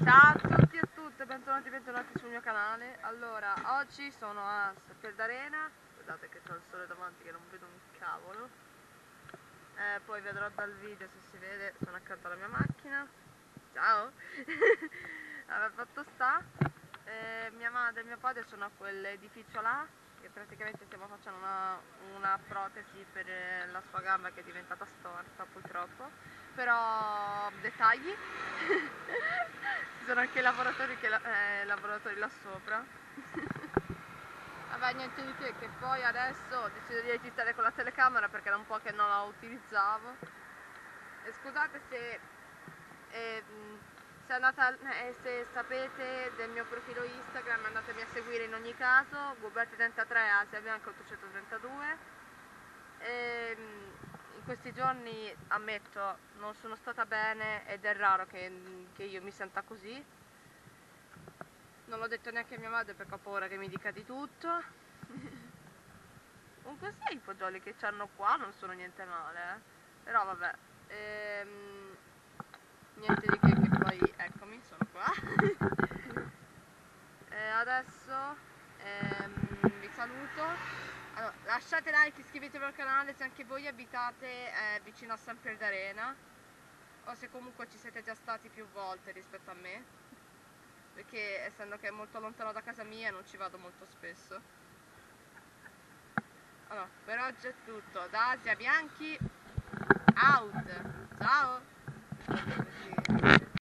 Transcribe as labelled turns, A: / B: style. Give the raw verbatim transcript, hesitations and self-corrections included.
A: Ciao a tutti e a tutte, bentornati e bentornati sul mio canale. Allora, oggi sono a Sapiel d'Arena. Guardate che c'ho il sole davanti che non vedo un cavolo. eh, Poi vedrò dal video se si vede, sono accanto alla mia macchina. Ciao. Vabbè, fatto sta, eh, mia madre e mio padre sono a quell'edificio là, che praticamente stiamo facendo una, una protesi per eh, la sua gamba che è diventata storta purtroppo. Però dettagli. Ci sono anche i lavoratori, che, eh, lavoratori là sopra. Vabbè, niente di che, che poi adesso ho deciso di registrare con la telecamera perché era un po' che non la utilizzavo. E scusate se, eh, se, andata, eh, se sapete del mio profilo Instagram, andatemi a seguire in ogni caso, Guberti trentatré Asia Bianca ottocentotrentadue. E, in questi giorni, ammetto, non sono stata bene ed è raro che, che io mi senta così. Non l'ho detto neanche a mia madre perché ho paura che mi dica di tutto. Comunque sì, i fagioli che c'hanno qua non sono niente male, eh. Però vabbè, ehm, niente di che, che poi eccomi, sono qua. E adesso ehm, vi saluto. Allora, lasciate like, iscrivetevi al canale se anche voi abitate eh, vicino a Sapiel d'Arena o se comunque ci siete già stati più volte rispetto a me, perché essendo che è molto lontano da casa mia non ci vado molto spesso. Allora, per oggi è tutto, da Asia Bianchi out, ciao!